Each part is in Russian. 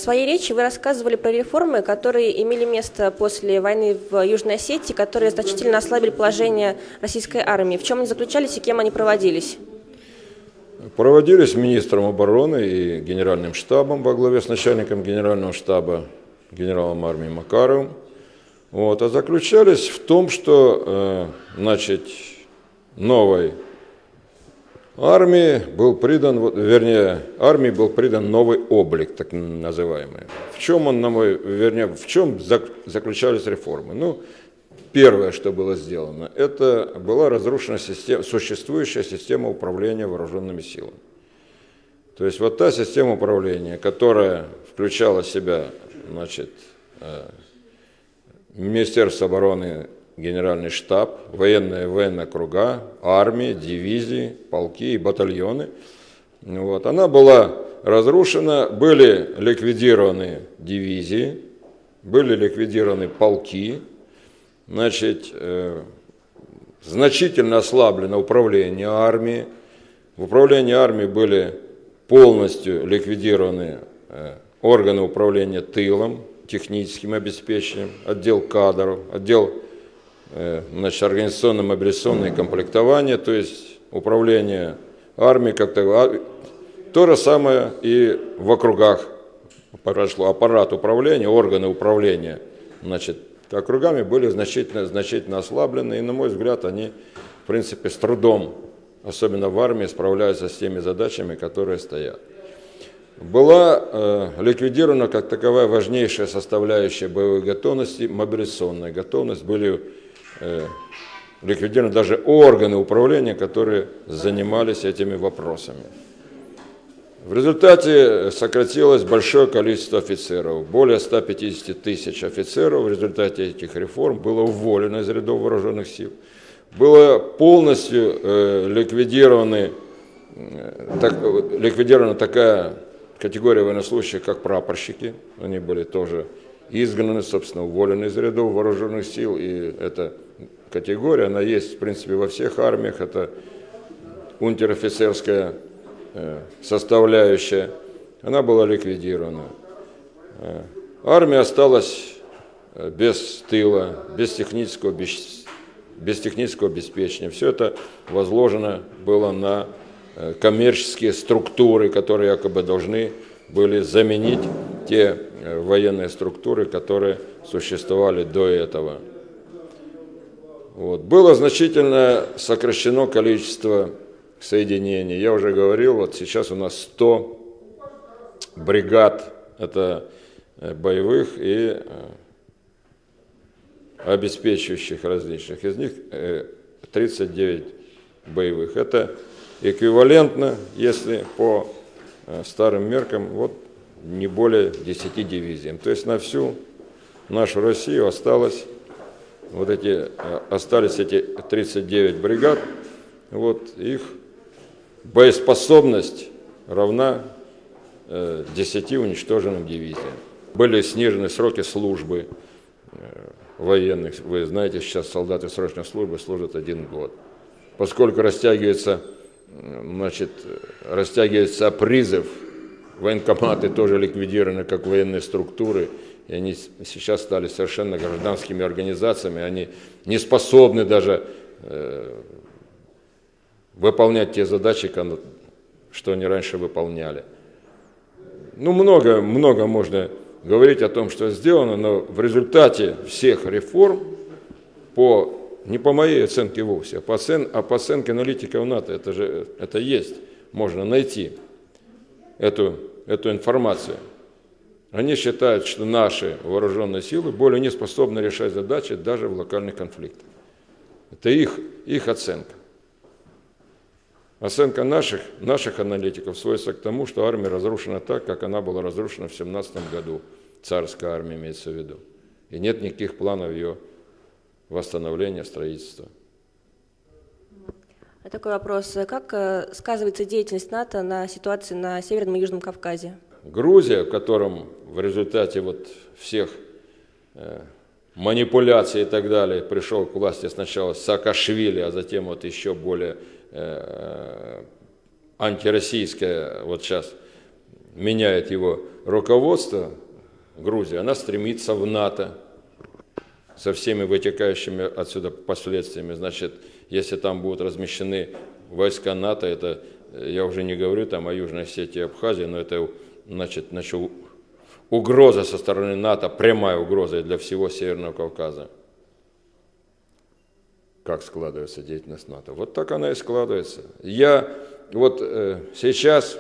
своей речи вы рассказывали про реформы, которые имели место после войны в Южной Осетии, которые значительно ослабили положение российской армии. В чем они заключались и кем они проводились? Проводились министром обороны и генеральным штабом во главе с начальником генерального штаба генералом армии Макаровым. А заключались в том, что новой армии был придан, армии был придан новый облик, так называемый. В чем заключались реформы? Первое, что было сделано, это была разрушена существующая система управления вооруженными силами. То есть та система управления, которая включала в себя, Министерство обороны, Генеральный штаб, военные округа, армии, дивизии, полки и батальоны. Она была разрушена, были ликвидированы дивизии, были ликвидированы полки, значительно ослаблено управление армией. В управлении армией были полностью ликвидированы органы управления тылом, техническим обеспечением, отдел кадров, отдел организационно-мобилизационное комплектование, то есть управление армией как-то. То же самое и в округах прошло. Аппарат управления, органы управления, округами были значительно ослаблены, и, на мой взгляд, они, в принципе, с трудом, особенно в армии, справляются с теми задачами, которые стоят. Была ликвидирована как таковая важнейшая составляющая боевой готовности, мобилизационная готовность. Были ликвидированы даже органы управления, которые занимались этими вопросами. В результате сократилось большое количество офицеров. Более 150 тысяч офицеров в результате этих реформ было уволено из рядов вооруженных сил. Была полностью ликвидирована такая категория военнослужащих, как прапорщики. Они были тоже изгнаны, собственно, уволены из рядов вооруженных сил. И эта категория, она есть, в принципе, во всех армиях. Это унтер-офицерская составляющая. Она была ликвидирована. Армия осталась без тыла, без технического обеспечения. Все это возложено было на коммерческие структуры, которые якобы должны были заменить те военные структуры, которые существовали до этого. Было значительно сокращено количество соединений. Я уже говорил, сейчас у нас 100 бригад, это боевых и обеспечивающих различных. Из них 39 боевых. Это эквивалентно, если по старым меркам, не более 10 дивизиям. То есть на всю нашу Россию остались эти 39 бригад. Их боеспособность равна 10 уничтоженным дивизиям. Были снижены сроки службы военных. Вы знаете, сейчас солдаты срочной службы служат 1 год. Поскольку растягивается призыв, военкоматы тоже ликвидированы как военные структуры, и они сейчас стали совершенно гражданскими организациями, они не способны даже выполнять те задачи, что они раньше выполняли. Много можно говорить о том, что сделано, но в результате всех реформ, не по моей оценке вовсе, а по оценке аналитиков НАТО, это есть, можно найти эту информацию. Они считают, что наши вооруженные силы более не способны решать задачи даже в локальных конфликтах. Это их оценка. Оценка наших аналитиков сводится к тому, что армия разрушена так, как она была разрушена в 1917 году. Царская армия имеется в виду. И нет никаких планов ее восстановления, строительства. Такой вопрос. Как сказывается деятельность НАТО на ситуации на Северном и Южном Кавказе? Грузия, в котором в результате всех манипуляций и так далее пришел к власти сначала Саакашвили, а затем еще более антироссийская сейчас меняет его руководство, Грузия, она стремится в НАТО со всеми вытекающими отсюда последствиями. Значит, если там будут размещены войска НАТО, это, я уже не говорю там о Южной Осетии и Абхазии, но это, значит, угроза со стороны НАТО, прямая угроза для всего Северного Кавказа. Как складывается деятельность НАТО? Вот так она и складывается. Я вот сейчас,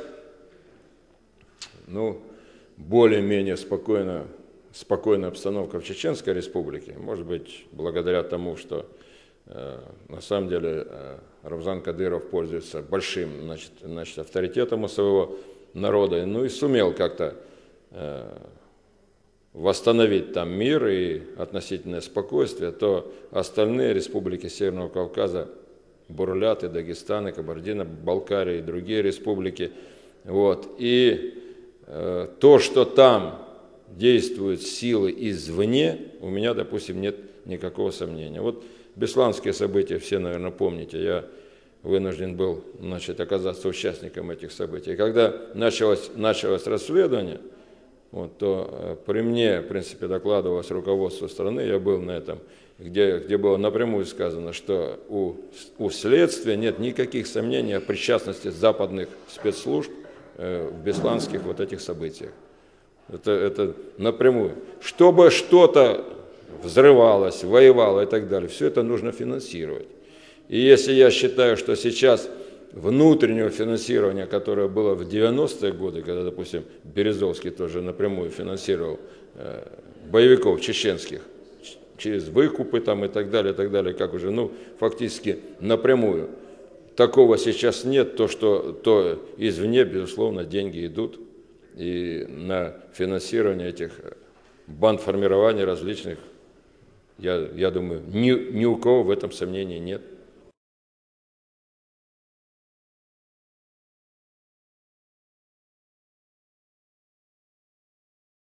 более-менее спокойная обстановка в Чеченской Республике, может быть, благодаря тому, что на самом деле Рамзан Кадыров пользуется большим, значит, авторитетом у своего народа, и сумел как-то восстановить там мир и относительное спокойствие, то остальные республики Северного Кавказа бурлят, и Дагестан, и Кабардино-Балкария, и другие республики. Вот. И то, что там действуют силы извне, у меня, допустим, нет никакого сомнения. Вот бесланские события все, наверное, помните. Я вынужден был, значит, оказаться участником этих событий. Когда началось расследование, вот, то при мне, в принципе, докладывалось руководство страны, я был на этом, где было напрямую сказано, что у следствия нет никаких сомнений о причастности западных спецслужб в бесланских вот этих событиях. Это напрямую. Чтобы что-то взрывалось, воевало и так далее, все это нужно финансировать. И если я считаю, что сейчас внутреннего финансирования, которое было в 90-е годы, когда, допустим, Березовский тоже напрямую финансировал боевиков чеченских через выкупы там и так далее, как уже, фактически напрямую. Такого сейчас нет, то извне, безусловно, деньги идут и на финансирование этих банд формирований различных, я думаю, ни у кого в этом сомнений нет.